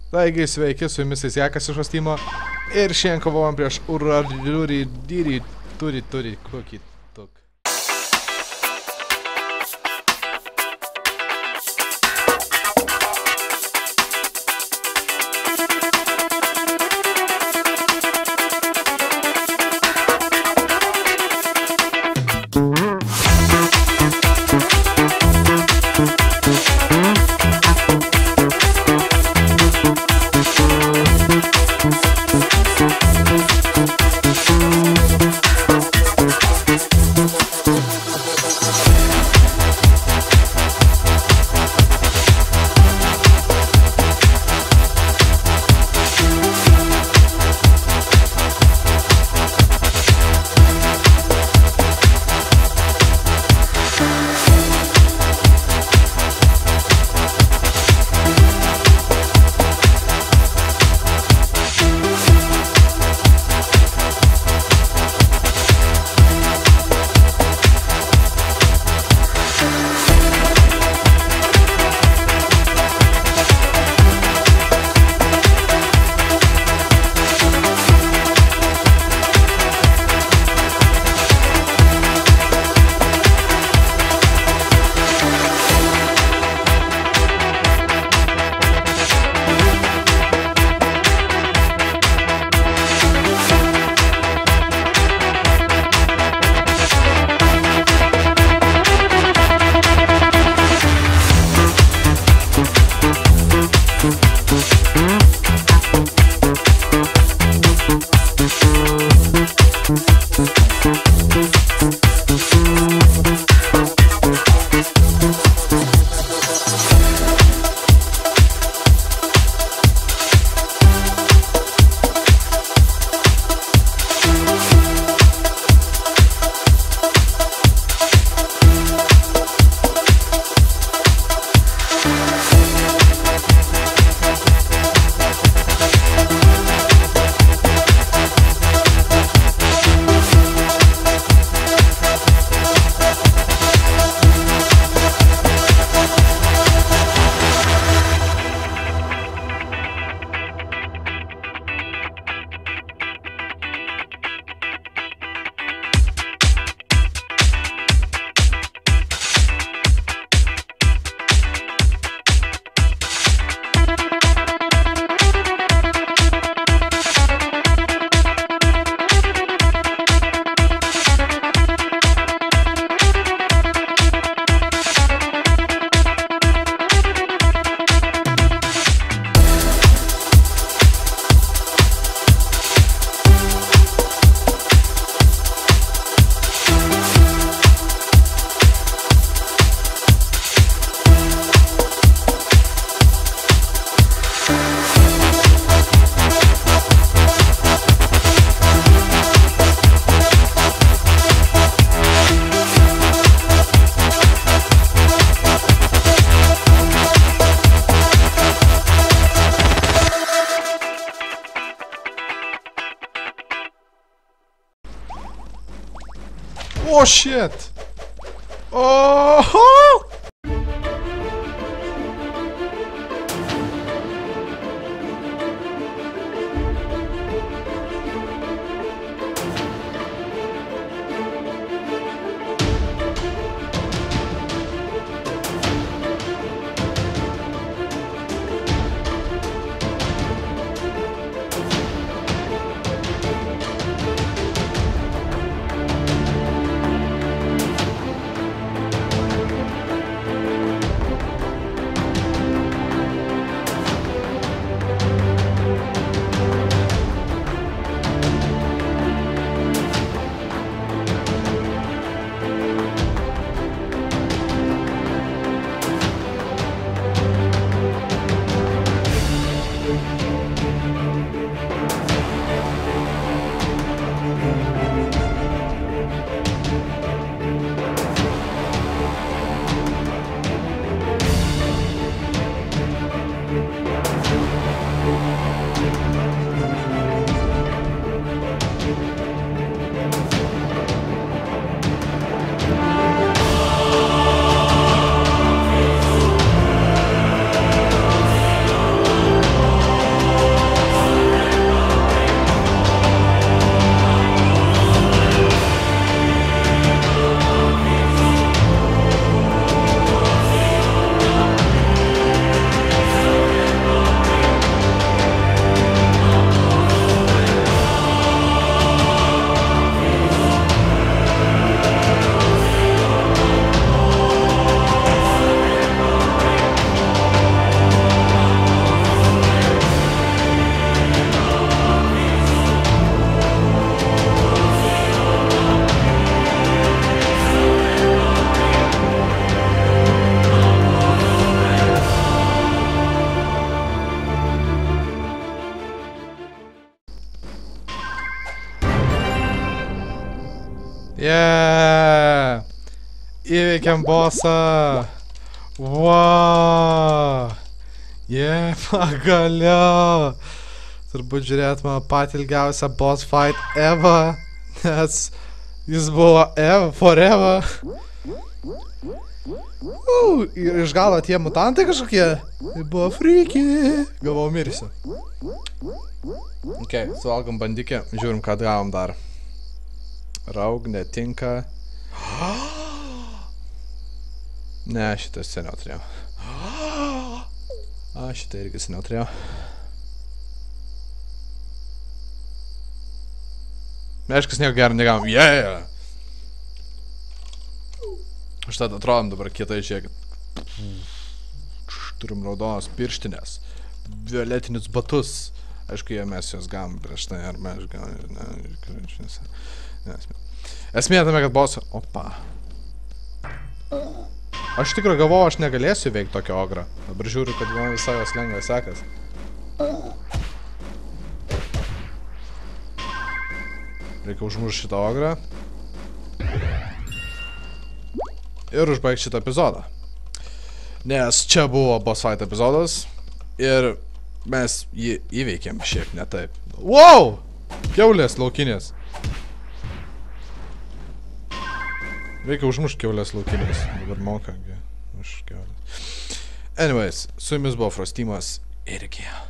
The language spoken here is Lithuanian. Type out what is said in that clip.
Taigi sveiki, su jumis Jakas iš Ostymo ir šiandien kovojam prieš Urardiurį turi kokį tok. Oh shit! Oh! Yeah! Įveikėm bossą! Wow! Yeah, pagaliau! Turbūt žiūrėt mano patį ilgiausią boss fight ever, nes jis buvo forever. Ir iš galo tie mutantai kažkokie. Tai buvo freaky. Galvau mirsiu. Ok, suvalgom bandikę, žiūrim, ką gavom dar. Raug netinka. Ne, šitą seniau turėjau. Šitą irgi seniau turėjau. Meškas nieko gero negavom. Yeah! Aš tada atrodom dabar kietai, žiūrėkit. Turim raudonos pirštinės. Violetinius batus. Aišku, jie mes juos gavom prieš tai, ar mes gavom. Esmė tame, kad boss... Opa. Aš tikrai galvoju, aš negalėsiu veikti tokio ogrą. Dabar žiūriu, kad man visai jos lengvai sekas. Reikia užmušti šitą ogrą. Ir užbaigti šitą epizodą. Nes čia buvo boss fight epizodas. Ir mes jį įveikėm šiek ne taip. Wow! Kiaulės laukinės. Reikia užmušti kiaulės laukinės. Dabar moka už kiaulės. Anyways, su jumis buvo Frostymas ir iki.